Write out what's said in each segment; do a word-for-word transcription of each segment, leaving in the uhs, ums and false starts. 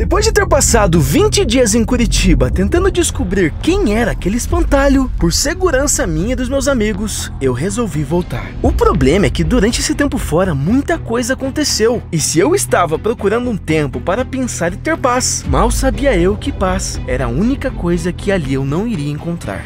Depois de ter passado vinte dias em Curitiba tentando descobrir quem era aquele espantalho, por segurança minha e dos meus amigos, eu resolvi voltar. O problema é que durante esse tempo fora, muita coisa aconteceu. E se eu estava procurando um tempo para pensar e ter paz, mal sabia eu que paz era a única coisa que ali eu não iria encontrar.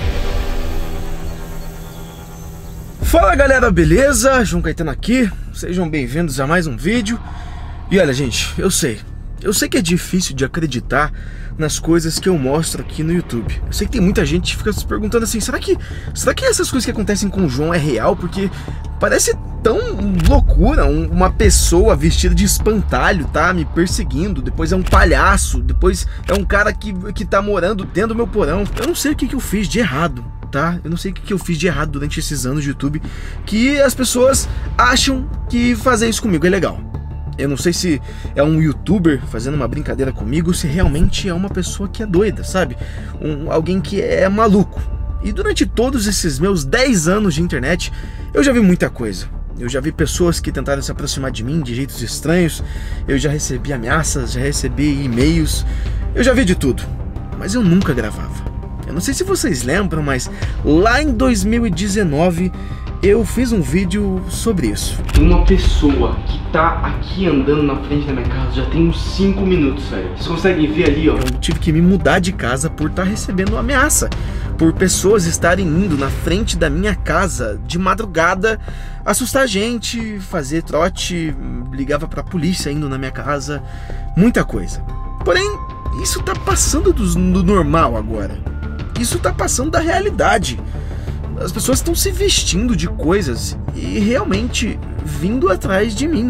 Fala galera, beleza? João Caetano aqui, sejam bem-vindos a mais um vídeo. E olha gente, eu sei, eu sei que é difícil de acreditar nas coisas que eu mostro aqui no YouTube. Eu sei que tem muita gente que fica se perguntando assim, será que, será que essas coisas que acontecem com o João é real? Porque parece tão loucura, um, uma pessoa vestida de espantalho tá me perseguindo, depois é um palhaço, depois é um cara que, que tá morando dentro do meu porão. Eu não sei o que, que eu fiz de errado, tá? Eu não sei o que, que eu fiz de errado durante esses anos de YouTube, que as pessoas acham que fazer isso comigo é legal. Eu não sei se é um youtuber fazendo uma brincadeira comigo, se realmente é uma pessoa que é doida, sabe? Um, alguém que é maluco. E durante todos esses meus dez anos de internet, eu já vi muita coisa. Eu já vi pessoas que tentaram se aproximar de mim de jeitos estranhos. Eu já recebi ameaças, já recebi e-mails. Eu já vi de tudo, mas eu nunca gravava. Eu não sei se vocês lembram, mas lá em dois mil e dezenove eu fiz um vídeo sobre isso. Tem uma pessoa que tá aqui andando na frente da minha casa já tem uns cinco minutos, velho. Vocês conseguem ver ali, ó? Eu tive que me mudar de casa por estar recebendo ameaça, por pessoas estarem indo na frente da minha casa de madrugada assustar a gente, fazer trote, ligava pra polícia indo na minha casa, muita coisa. Porém, isso tá passando do, do normal agora. Isso tá passando da realidade. As pessoas estão se vestindo de coisas e realmente vindo atrás de mim.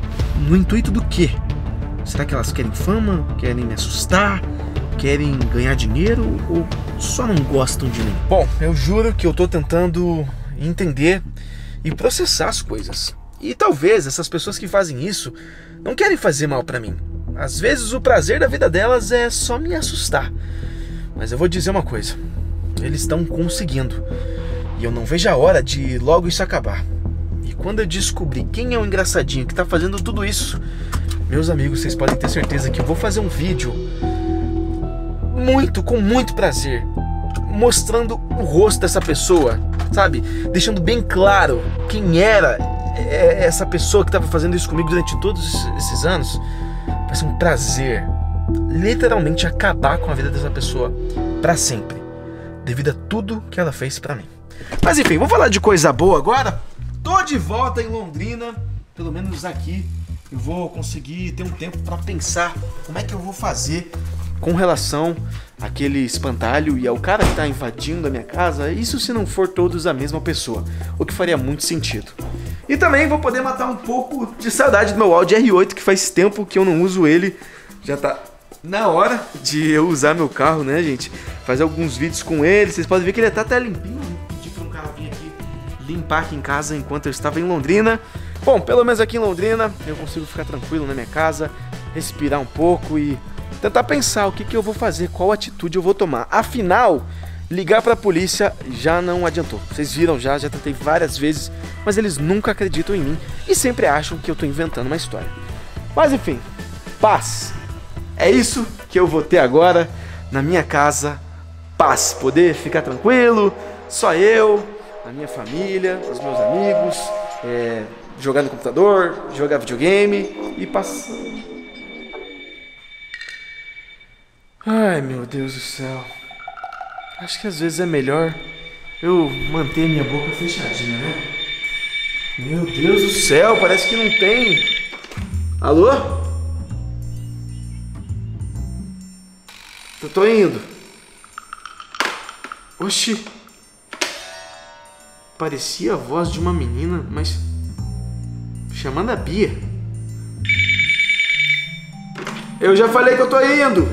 No intuito do quê? Será que elas querem fama? Querem me assustar? Querem ganhar dinheiro? Ou só não gostam de mim? Bom, eu juro que eu tô tentando entender e processar as coisas. E talvez essas pessoas que fazem isso não querem fazer mal pra mim. Às vezes o prazer da vida delas é só me assustar. Mas eu vou dizer uma coisa, eles estão conseguindo. E eu não vejo a hora de logo isso acabar. E quando eu descobrir quem é o engraçadinho que tá fazendo tudo isso, meus amigos, vocês podem ter certeza que eu vou fazer um vídeo muito, com muito prazer, mostrando o rosto dessa pessoa, sabe? Deixando bem claro quem era essa pessoa que tava fazendo isso comigo durante todos esses anos. Vai ser um prazer literalmente acabar com a vida dessa pessoa pra sempre, devido a tudo que ela fez pra mim. Mas enfim, vamos falar de coisa boa agora. Tô de volta em Londrina, pelo menos aqui eu vou conseguir ter um tempo pra pensar como é que eu vou fazer com relação àquele espantalho e ao cara que tá invadindo a minha casa. Isso se não for todos a mesma pessoa, o que faria muito sentido. E também vou poder matar um pouco de saudade do meu Audi R oito, que faz tempo que eu não uso ele. Já tá na hora de eu usar meu carro, né, gente? Fazer alguns vídeos com ele. Vocês podem ver que ele tá até limpinho. Pedi pra um cara vir aqui limpar aqui em casa enquanto eu estava em Londrina. Bom, pelo menos aqui em Londrina eu consigo ficar tranquilo na minha casa, respirar um pouco e tentar pensar o que, que eu vou fazer, qual atitude eu vou tomar. Afinal, ligar pra polícia já não adiantou. Vocês viram já, já tentei várias vezes, mas eles nunca acreditam em mim e sempre acham que eu tô inventando uma história. Mas enfim, paz. É isso que eu vou ter agora na minha casa, paz, poder ficar tranquilo, só eu, a minha família, os meus amigos, é, jogar no computador, jogar videogame e passar. Ai meu Deus do céu, acho que às vezes é melhor eu manter minha boca fechadinha, né? Meu Deus do céu, parece que não tem. Alô? Eu tô indo. Oxi. Parecia a voz de uma menina, mas chamando a Bia. Eu já falei que eu tô indo.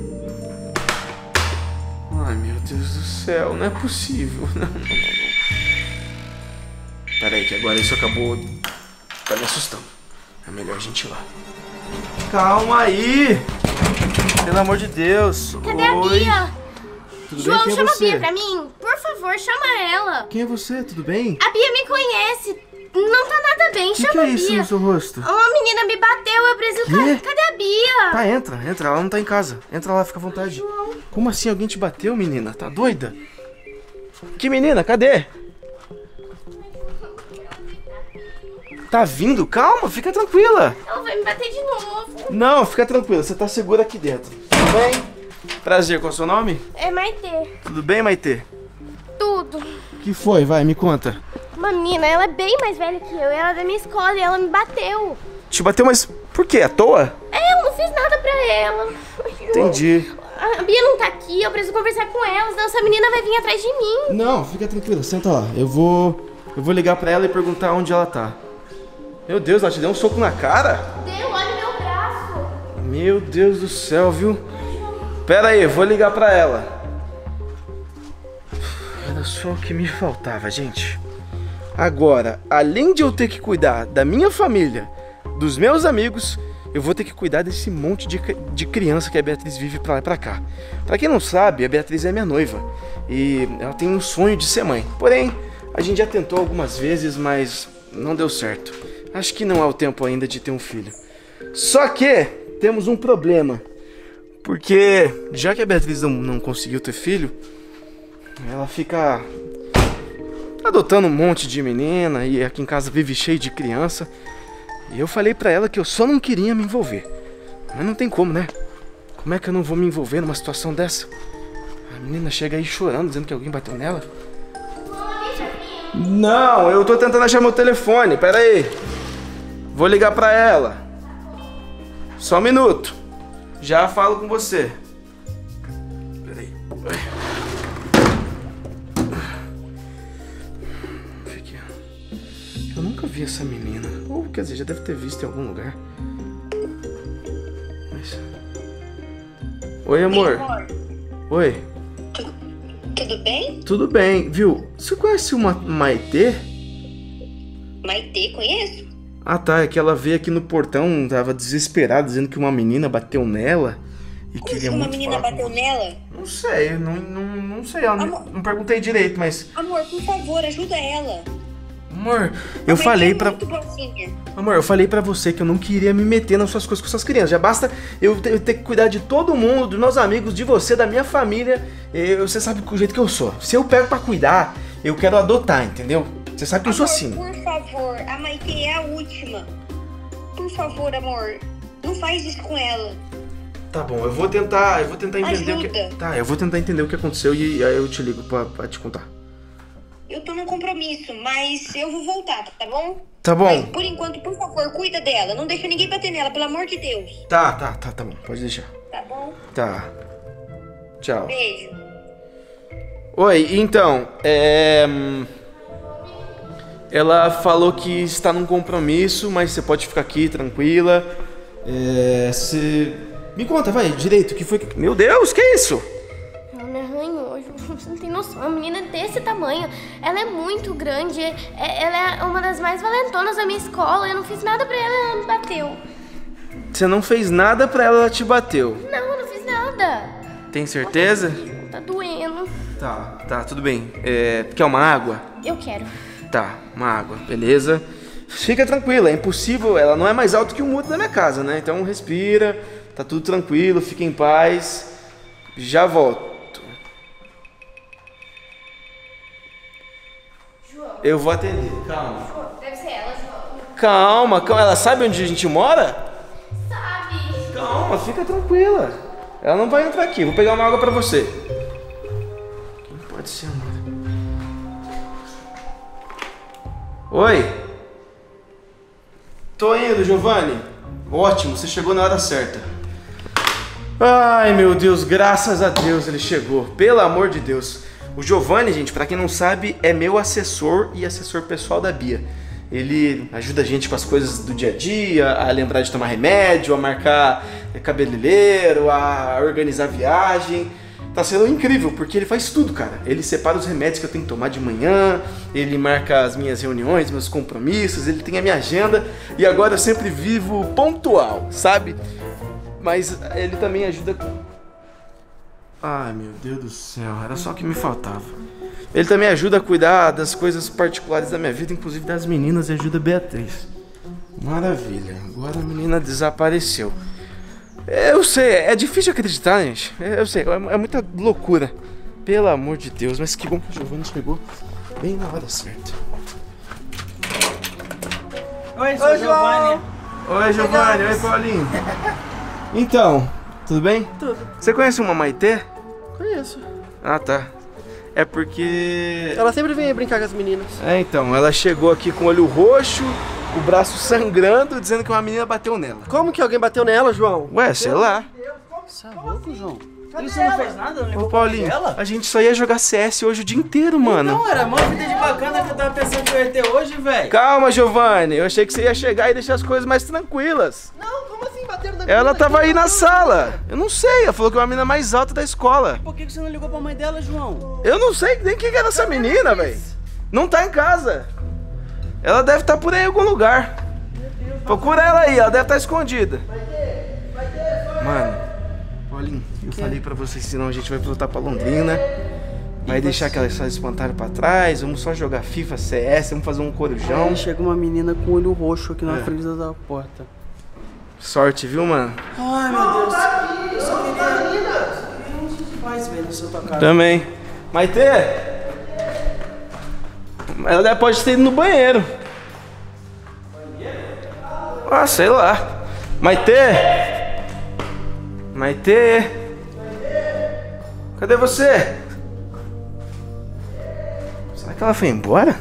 Ai meu Deus do céu, não é possível. Não, não, não. Pera aí que agora isso acabou. Tá me assustando. É melhor a gente ir lá. Calma aí. Pelo amor de Deus. Cadê a Bia? Tudo João, bem? Quem é chama você? a Bia pra mim. Por favor, chama ela. Quem é você? Tudo bem? A Bia me conhece. Não tá nada bem, que chama que é a isso Bia. no seu rosto? Uma menina me bateu, eu preciso... Quê? Cadê a Bia? Tá, entra, entra, ela não tá em casa. Entra lá, fica à vontade. João. Como assim alguém te bateu, menina? Tá doida? Que menina? Cadê? Tá vindo? Calma, fica tranquila. Ela vai me bater de novo. Não, fica tranquila, você tá segura aqui dentro. Tudo bem? Prazer, qual é o seu nome? É Maitê. Tudo bem, Maitê? Tudo. O que foi? Vai, me conta. Uma menina, ela é bem mais velha que eu. Ela é da minha escola e ela me bateu. Te bateu, mas por quê? À toa? É, eu não fiz nada pra ela. Entendi. A Bia não tá aqui, eu preciso conversar com ela, senão essa menina vai vir atrás de mim. Não, fica tranquila, senta lá. Eu vou. Eu vou ligar pra ela e perguntar onde ela tá. Meu Deus, ela te deu um soco na cara? Deu, olha o meu braço. Meu Deus do céu, viu? Pera aí, vou ligar pra ela. Era só o que me faltava, gente. Agora, além de eu ter que cuidar da minha família, dos meus amigos, eu vou ter que cuidar desse monte de, de criança que a Beatriz vive pra lá e pra cá. Pra quem não sabe, a Beatriz é minha noiva e ela tem um sonho de ser mãe. Porém, a gente já tentou algumas vezes, mas não deu certo. Acho que não é o tempo ainda de ter um filho. Só que temos um problema. Porque já que a Beatriz não, não conseguiu ter filho, ela fica adotando um monte de menina e aqui em casa vive cheio de criança. E eu falei pra ela que eu só não queria me envolver. Mas não tem como, né? Como é que eu não vou me envolver numa situação dessa? A menina chega aí chorando, dizendo que alguém bateu nela. Não, eu tô tentando achar meu telefone, pera aí. Vou ligar pra ela. Só um minuto. Já falo com você. Pera aí. Eu nunca vi essa menina. Ou, quer dizer, já deve ter visto em algum lugar. Mas... Oi, amor. amor. Oi. Tu, tudo bem? Tudo bem, viu? Você conhece uma Maitê? Maitê, conheço. Ah tá, é que ela veio aqui no portão, tava desesperada, dizendo que uma menina bateu nela e Como queria que uma muito menina falar com bateu você. nela? Não sei, não, não, não sei, eu não, Amor. não perguntei direito, mas... Amor, por favor, ajuda ela. Amor, eu A falei Maitê é pra... muito boazinha. Amor, eu falei pra você que eu não queria me meter nas suas coisas com essas crianças. Já basta eu ter, eu ter que cuidar de todo mundo, dos meus amigos, de você, da minha família. Eu, você sabe o jeito que eu sou. Se eu pego pra cuidar, eu quero adotar, entendeu? Você sabe que eu sou Amor, assim. por favor, a Maitê é a última. Por favor, amor, não faz isso com ela. Tá bom, eu vou tentar, eu vou tentar entender o que... Ajuda. Tá, eu vou tentar entender o que aconteceu e aí eu te ligo pra, pra te contar. Eu tô num compromisso, mas eu vou voltar, tá bom? Tá bom. Mas, por enquanto, por favor, cuida dela. Não deixa ninguém bater nela, pelo amor de Deus. Tá, tá, tá, tá bom, pode deixar. Tá bom? Tá. Tchau. Beijo. Oi, então, é... ela falou que está num compromisso, mas você pode ficar aqui tranquila. É... Você... Me conta, vai, direito, o que foi que... Meu Deus, que é isso? Ela me arranhou, você não tem noção. Uma menina desse tamanho, ela é muito grande. é- Ela é uma das mais valentonas da minha escola. Eu não fiz nada pra ela, ela me bateu. Você não fez nada pra ela, ela te bateu. Não, eu não fiz nada. Tem certeza? Tá doendo. Tá, tá, tudo bem. É... Quer uma água? Eu quero. Tá, uma água, beleza. Fica tranquila, é impossível, ela não é mais alta que o muro da minha casa, né? Então respira, tá tudo tranquilo, fica em paz. Já volto. João. Eu vou atender, calma. Deve ser ela, João. Calma, calma, ela sabe onde a gente mora? Sabe? Calma, fica tranquila. Ela não vai entrar aqui, vou pegar uma água pra você. Quem pode ser, amor? Oi? Tô indo, Giovanni. Ótimo, você chegou na hora certa. Ai, meu Deus, graças a Deus ele chegou. Pelo amor de Deus. O Giovanni, gente, pra quem não sabe, é meu assessor e assessor pessoal da Bia. Ele ajuda a gente com as coisas do dia a dia, a lembrar de tomar remédio, a marcar cabeleireiro, a organizar viagem. Tá sendo incrível, porque ele faz tudo, cara. Ele separa os remédios que eu tenho que tomar de manhã, ele marca as minhas reuniões, meus compromissos, ele tem a minha agenda e agora eu sempre vivo pontual, sabe? Mas ele também ajuda com... Ai, meu Deus do céu, era só o que me faltava. Ele também ajuda a cuidar das coisas particulares da minha vida, inclusive das meninas, e ajuda a Beatriz. Maravilha, agora a menina desapareceu. Eu sei, é difícil acreditar, gente. Eu sei, é muita loucura. Pelo amor de Deus, mas que bom que o Giovanni chegou bem na hora certa. Oi, sou o Giovanni. Oi, Giovanni. Oi, Paulinho. Então, tudo bem? Tudo. Você conhece uma Maitê? Conheço. Ah, tá. É porque... Ela sempre vem brincar com as meninas. É, então, ela chegou aqui com o olho roxo, o braço sangrando, dizendo que uma menina bateu nela. Como que alguém bateu nela, João? Ué, sei lá. Você é louco, João? Você não fez nada? Não ligou Ô, Paulinho, ela? a gente só ia jogar C S hoje o dia inteiro, mano. Não, era mó vida de bacana que eu tava pensando que eu ia ter hoje, velho. Calma, Giovanni. Eu achei que você ia chegar e deixar as coisas mais tranquilas. Não, como assim bateram na menina? Ela tava Quem aí na bateu sala. Eu não sei, ela falou que é uma menina mais alta da escola. Por que que você não ligou pra mãe dela, João? Eu não sei nem quem que era essa menina, velho. Não tá em casa. Ela deve estar por aí em algum lugar. Procura ela aí, ela deve estar escondida. Mano, Paulinho, eu falei pra vocês, senão a gente vai voltar pra Londrina. Vai deixar aquelas só espantalho pra trás, vamos só jogar FIFA, C S, vamos fazer um corujão. Aí chega uma menina com o olho roxo aqui na É. frente da porta. Sorte, viu, mano? Ai, meu Deus. Eu só queria... uns pais, velho, na sua casa. Também. Maitê? Ela pode ter ido no banheiro. Ah, sei lá. Maitê? Maitê? Cadê você? Será que ela foi embora?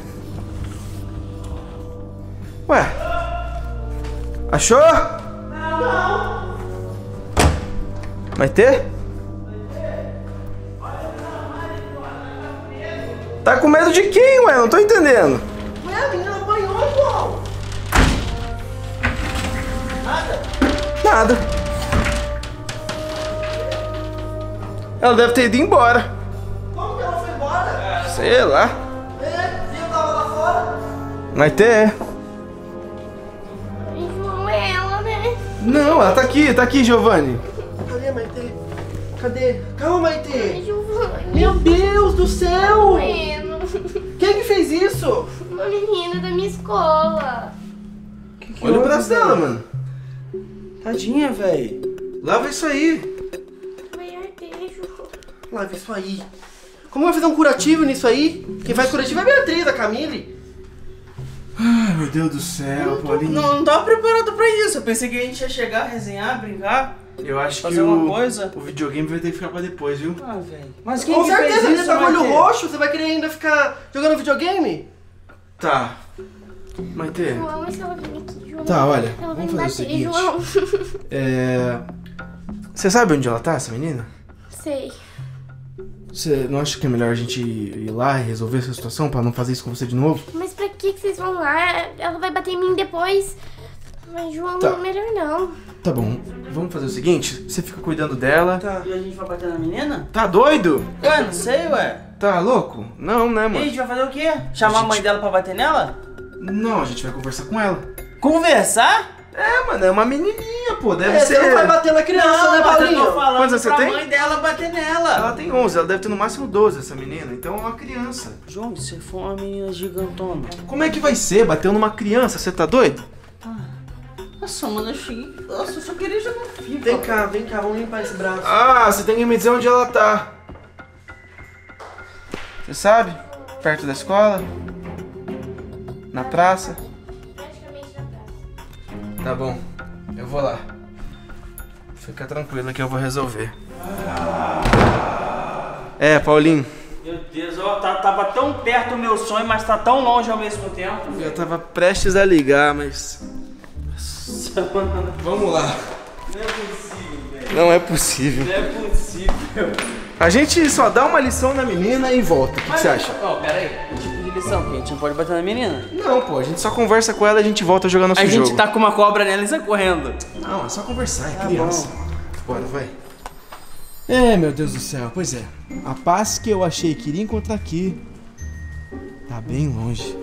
Ué? Achou? Não. Maitê? Tá com medo de quem, ué? Não tô entendendo. Ué, a menina apanhou, João. Nada. Ela deve ter ido embora. Como que ela foi embora? Sei lá. É, viu, tava lá fora. Vai ter. João, é ela, né? Não, ela tá aqui, tá aqui, Giovanni. Cadê, Maitê? Cadê? Calma, Maitê. Giovanni. Meu Deus do céu. Bueno. Quem que fez isso? Uma menina da minha escola. Olha o braço dela, mano. Tadinha, velho. Lava isso aí. Vai arder, João. Lava isso aí. Como vai fazer um curativo nisso aí? Quem faz curativo é a Beatriz, a Camille. Ai, meu Deus do céu, Paulinho. Não, não tava preparado pra isso. Eu pensei que a gente ia chegar, resenhar, brincar. Eu acho Fazer que uma o, coisa. o videogame vai ter que ficar pra depois, viu? Ah, velho. Mas quem Com que certeza, fez ele isso, tá com o olho Maitê? roxo. Você vai querer ainda ficar jogando videogame? Tá. Maitê. João, e se ela vir aqui, João? Tá, olha, Ela vai vamos me fazer o bater, seguinte. João. É... Você sabe onde ela tá, essa menina? Sei. Você não acha que é melhor a gente ir lá e resolver essa situação pra não fazer isso com você de novo? Mas pra que que vocês vão lá? Ela vai bater em mim depois. Mas, João, Tá. melhor não. Tá bom, vamos fazer o seguinte, você fica cuidando dela. Tá. E a gente vai bater na menina? Tá doido? Ué, não sei, ué. Tá louco? Não, né, E a mano? gente vai fazer o quê? Chamar a mãe dela pra bater nela? Não, a gente vai conversar com ela. Conversar? É, mano, é uma menininha, pô, deve É, ser... você não vai bater na criança, né, mas eu tô Paulinho? falando Quantos você pra tem? mãe dela bater nela. Ela tem onze, ela deve ter no máximo doze, essa menina, então é uma criança. João, se for uma menina gigantona. Como é que vai ser? Bateu numa criança, você tá doido? Nossa, mano, eu cheguei... Nossa, eu só queria jogar FIFA. Vem cá, vem cá, vamos limpar esse braço. Ah, você tem que me dizer onde ela tá. Você sabe? Perto da escola? Na praça? Praticamente na praça. Tá bom, eu vou lá. Fica tranquila que eu vou resolver. É, Paulinho, Meu Deus, ó, tá, tava tão perto o meu sonho, mas tá tão longe ao mesmo tempo. eu tava prestes a ligar, mas... Nossa, mano, Vamos lá. não é possível, velho. Não é possível. Não é possível. A gente só dá uma lição na menina e volta. O que, que você acha? Ó, pera aí. Que tipo de lição? Que a gente não pode bater na menina? Não, pô, a gente só conversa com ela e a gente volta a jogar nosso A jogo. gente tá com uma cobra nela e sai correndo. Não, é só conversar, é criança. Bora, vai. É, meu Deus do céu, pois é. A paz que eu achei que iria encontrar aqui tá bem longe.